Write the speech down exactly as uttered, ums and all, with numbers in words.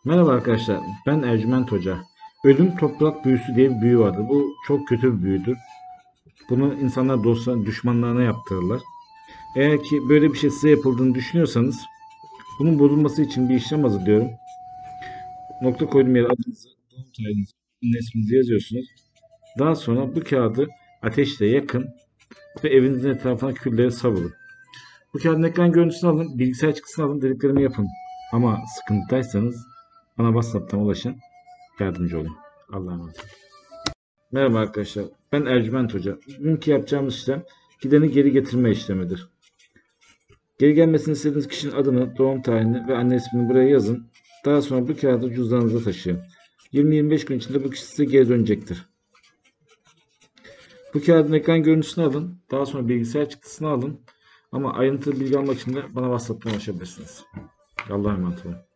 Merhaba arkadaşlar, ben Ercüment Hoca. Ölüm toprak büyüsü diye bir büyü vardır. Bu çok kötü bir büyüdür. Bunu insanlar dostlarına, düşmanlarına yaptırırlar. Eğer ki böyle bir şey size yapıldığını düşünüyorsanız, bunun bozulması için bir işlem hazırlıyorum. Nokta koyduğum yere adınızı, doğum tarihinizi, isminizi yazıyorsunuz. Daha sonra bu kağıdı ateşle yakın ve evinizin etrafına külleri savurun. Bu kağıdın ekran görüntüsünü alın, bilgisayar çıktısını alın, dediklerimi yapın. Ama sıkıntıdaysanız bana WhatsApp'tan ulaşın, yardımcı olun. Allah'a emanet. Merhaba arkadaşlar. Ben Ercüment Hoca. Bugünkü yapacağımız işlem gideni geri getirme işlemidir. Geri gelmesini istediğiniz kişinin adını, doğum tarihini ve anne ismini buraya yazın. Daha sonra bu kağıdı cüzdanınıza taşıyın. yirmi yirmi beş gün içinde bu kişi size geri dönecektir. Bu kağıdın ekran görüntüsünü alın. Daha sonra bilgisayar çıktısını alın. Ama ayrıntılı bilgi almak için de bana WhatsApp'tan ulaşabilirsiniz. Allah'a emanet olun.